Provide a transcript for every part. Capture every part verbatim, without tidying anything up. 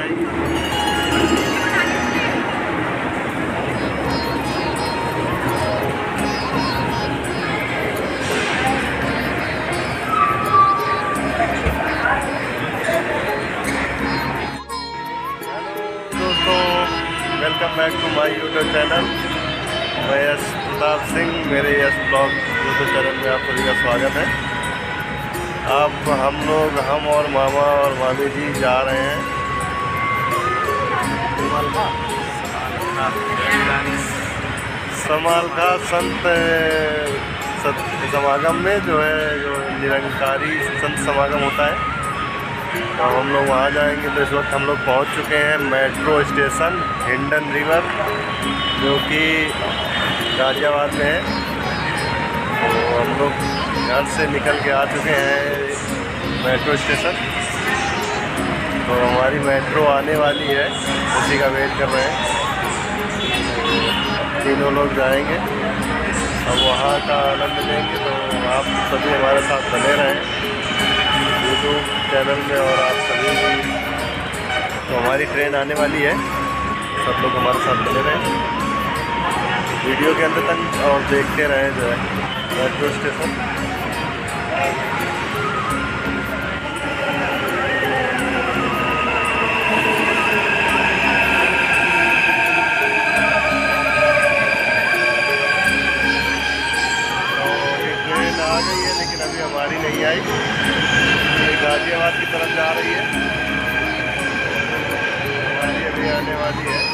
जाएंगे। Welcome back to my YouTube channel. मैं यश प्रताप सिंह, मेरे यश ब्लॉग यूट्यूब चैनल में आप सभी का स्वागत है। अब हम लोग हम और मामा और मामी जी जा रहे हैं समालखा संत समागम में, जो है जो निरंकारी संत समागम होता है, तो हम लोग वहाँ जाएंगे। तो इस वक्त हम लोग पहुँच चुके हैं मेट्रो स्टेशन हिंडन रिवर, जो कि गाज़ियाबाद में है। तो हम लोग घर से निकल के आ चुके हैं मेट्रो स्टेशन। तो हमारी मेट्रो आने वाली है, उसी का वेट कर रहे हैं। तीनों लोग जाएंगे, अब वहाँ का आनंद लेंगे। तो आप सभी हमारे साथ बने रहें यूट्यूब चैनल में, और आप सभी भी। तो हमारी ट्रेन आने वाली है, सब लोग हमारे साथ बने रहें वीडियो के अंत तक और देखते रहें जो है मेट्रो स्टेशन। ट्रेन आ गई है, लेकिन अभी हमारी नहीं आई। ये गाज़ियाबाद की तरफ जा रही है, हमारी अभी आने वाली है।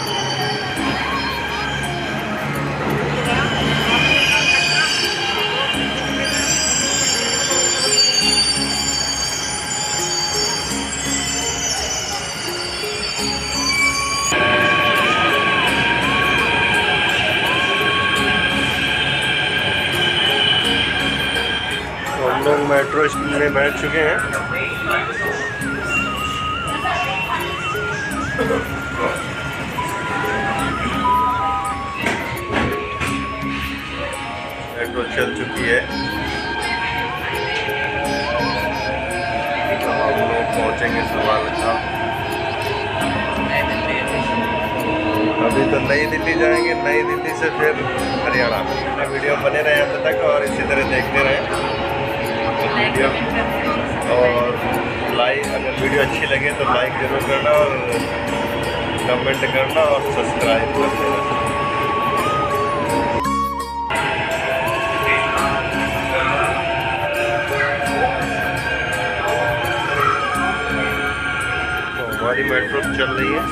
तो हम लोग मेट्रो में बैठ चुके हैं। मेट्रो चल चुकी है, तो हम लोग पहुँचेंगे समालखा। अभी तो नई दिल्ली जाएंगे, नई दिल्ली से फिर हरियाणा। वीडियो बने रहे अंत तक और इसी तरह देखते रहें वीडियो। और लाइक, अगर वीडियो अच्छी लगे तो लाइक ज़रूर करना, और कमेंट करना, और सब्सक्राइब कर देना। तो हमारी मेट्रो चल रही है,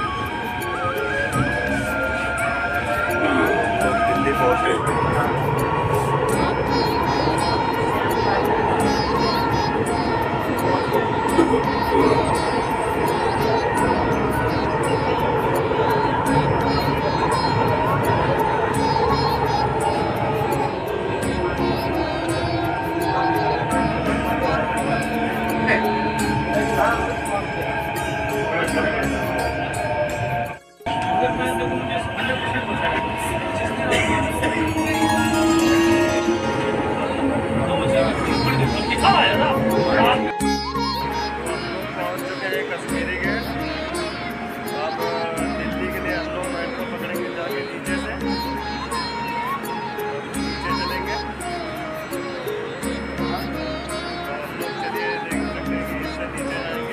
दिल्ली पहुँच गए। कश्मीरी गेट। अब दिल्ली के लिए हम लोग मेट्रो पकड़ेंगे जाके नीचे से, नीचे चलेंगे। तो हम लोग चलिए देख सकते हैं कि इससे नीचे जाएंगे।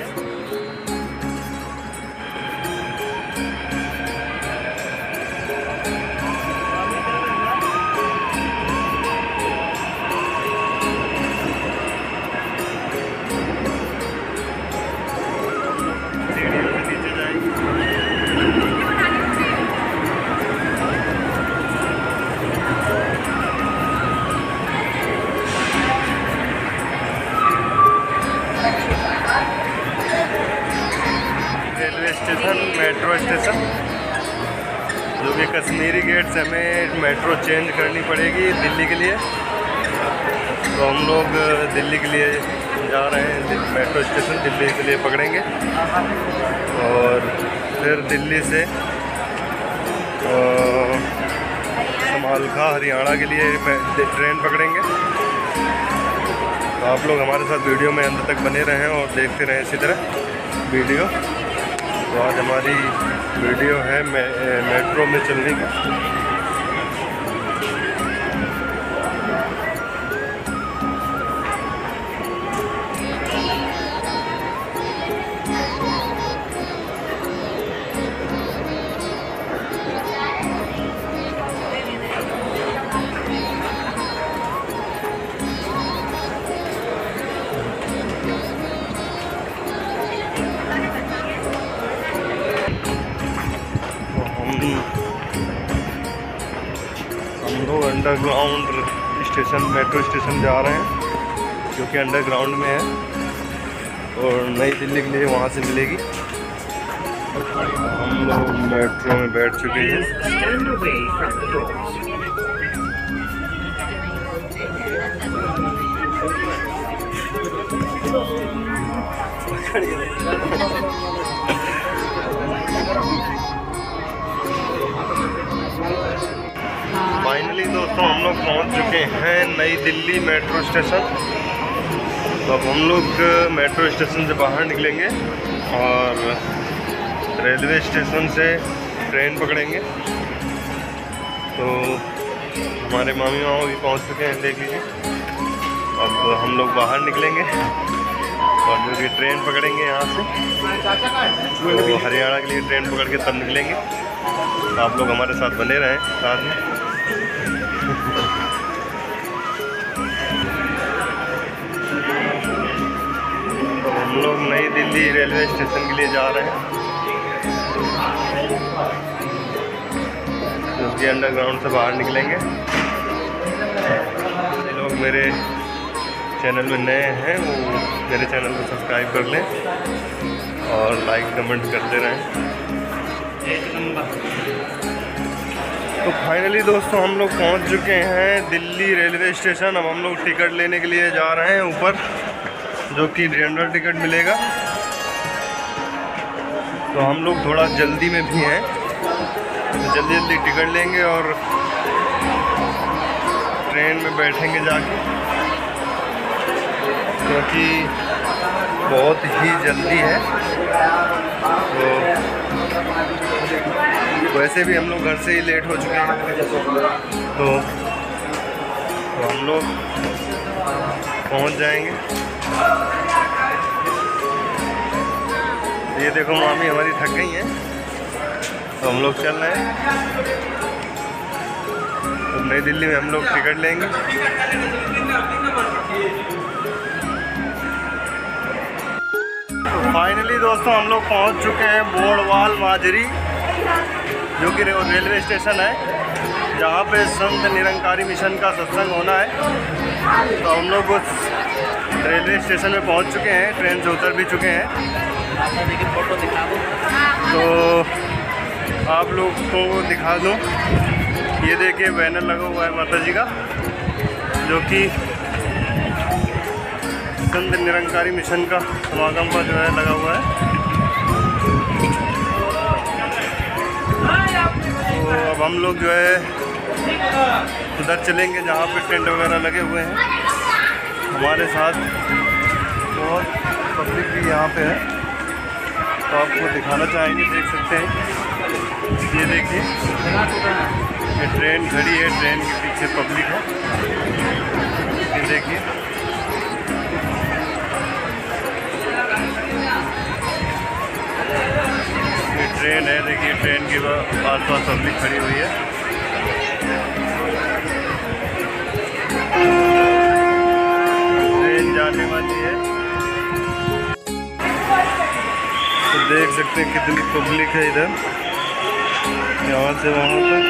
रेलवे स्टेशन, मेट्रो स्टेशन, जो कि कश्मीरी गेट से हमें मेट्रो चेंज करनी पड़ेगी दिल्ली के लिए। तो हम लोग दिल्ली के लिए जा रहे हैं, मेट्रो स्टेशन दिल्ली के लिए पकड़ेंगे, और फिर दिल्ली से समालखा हरियाणा के लिए ट्रेन पकड़ेंगे। तो आप लोग हमारे साथ वीडियो में अंत तक बने रहें और देखते रहें इसी तरह वीडियो। तो आज हमारी वीडियो है मे, मेट्रो में चलने की। हम लोग अंडरग्राउंड स्टेशन मेट्रो स्टेशन जा रहे हैं, जो कि अंडरग्राउंड में है और नई दिल्ली के लिए वहाँ से मिलेगी। हम लोग मेट्रो में बैठ चुके हैं। फाइनली दोस्तों हम लोग पहुंच चुके हैं नई दिल्ली मेट्रो स्टेशन। तो अब हम लोग मेट्रो स्टेशन से बाहर निकलेंगे और रेलवे स्टेशन से ट्रेन पकड़ेंगे। तो हमारे मामी मामा भी पहुंच चुके हैं, देख लीजिए। अब हम लोग बाहर निकलेंगे और जो कि ट्रेन पकड़ेंगे यहाँ से, तो हरियाणा के लिए ट्रेन पकड़ के तब निकलेंगे। तो आप लोग हमारे साथ बने रहें साथ में। तो हम लोग नई दिल्ली रेलवे स्टेशन के लिए जा रहे हैं, जो कि अंडरग्राउंड से बाहर निकलेंगे। जो लोग मेरे चैनल में नए हैं वो मेरे चैनल को सब्सक्राइब कर लें और लाइक कमेंट करते रहें। तो फाइनली दोस्तों हम लोग पहुंच चुके हैं दिल्ली रेलवे स्टेशन। अब हम लोग टिकट लेने के लिए जा रहे हैं ऊपर, जो कि जनरल टिकट मिलेगा। तो हम लोग थोड़ा जल्दी में भी हैं, तो जल्दी जल्दी टिकट लेंगे और ट्रेन में बैठेंगे जाके, क्योंकि बहुत ही जल्दी है। तो वैसे भी हम लोग घर से ही लेट हो चुके हैं, तो, तो हम लोग पहुंच जाएंगे। ये देखो मामी हमारी थक गई हैं, तो हम लोग चल रहे हैं। तो नई दिल्ली में हम लोग टिकट लेंगे। तो फाइनली दोस्तों हम लोग पहुंच चुके हैं बोड़वाल माजरी, जो कि रेलवे स्टेशन है, जहाँ पे संत निरंकारी मिशन का सत्संग होना है। तो हम लोग उस रेलवे स्टेशन में पहुँच चुके हैं, ट्रेन से उतर भी चुके हैं। तो आप लोग को दिखा दूँ, ये देखिए बैनर लगा हुआ है माता जी का, जो कि संत निरंकारी मिशन का समागम का जो है लगा हुआ है। तो अब हम लोग जो है उधर चलेंगे जहाँ पे टेंट वगैरह लगे हुए हैं। हमारे साथ बहुत पब्लिक भी यहाँ पे है, तो आपको दिखाना चाहेंगे, देख सकते हैं। ये देखिए ये ट्रेन खड़ी है, ट्रेन के पीछे पब्लिक है। ये देखिए ये ट्रेन है, देखिए ट्रेन के आस पास पब्लिक खड़ी हुई है। ट्रेन जाने वाली है, तो देख सकते हैं कितनी पब्लिक है इधर, यहाँ से वहाँ तक।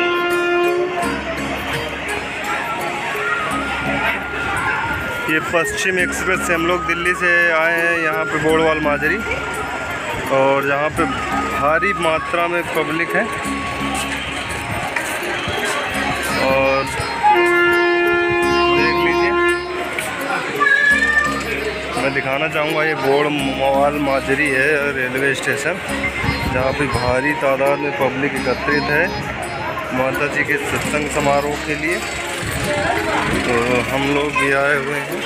ये पश्चिम एक्सप्रेस से हम लोग दिल्ली से आए हैं यहाँ पे बोड़वाल माजरी, और यहाँ पे भारी मात्रा में पब्लिक है। और देख लीजिए, मैं दिखाना चाहूँगा, ये बोड़वाल माजरी है रेलवे स्टेशन, जहाँ पे भारी तादाद में पब्लिक एकत्रित है माता जी के सत्संग समारोह के लिए। तो हम लोग भी आए हुए हैं।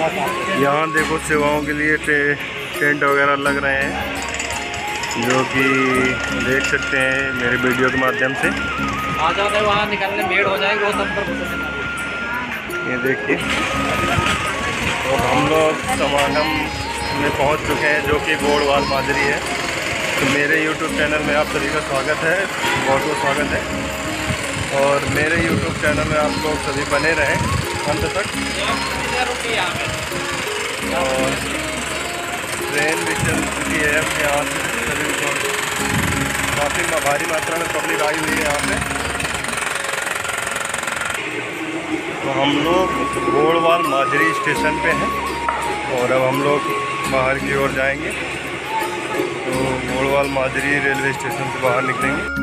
यहाँ देखो सेवाओं के लिए टे, टेंट वगैरह लग रहे हैं, जो कि देख सकते हैं मेरे वीडियो के माध्यम से। आ जाते वहाँ निकलने भीड़ हो जाएगी वो सब पर। ये देखिए, तो हम लोग समागम में पहुंच चुके हैं, जो कि गोड़वाल माजरी है। तो मेरे यूट्यूब चैनल में आप सभी का स्वागत है, बहुत बहुत स्वागत है। और मेरे यूट्यूब चैनल में आप लोग सभी बने रहें अंत तक। और ट्रेन भी चल चुकी है अब यहाँ से, सभी को काफ़ी भारी मात्रा में पब्लिक आई हुई है यहाँ पे। तो हम लोग गोड़वाल माजरी स्टेशन पे हैं और अब हम लोग बाहर की ओर जाएंगे। तो गोड़वाल माजरी रेलवे स्टेशन से बाहर निकलेंगे।